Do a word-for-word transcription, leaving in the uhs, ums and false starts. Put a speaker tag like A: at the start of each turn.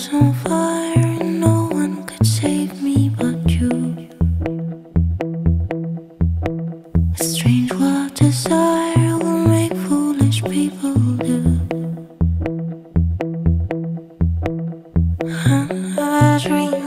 A: was on fire and no one could save me but you. A strange wild desire will make foolish people do. I dream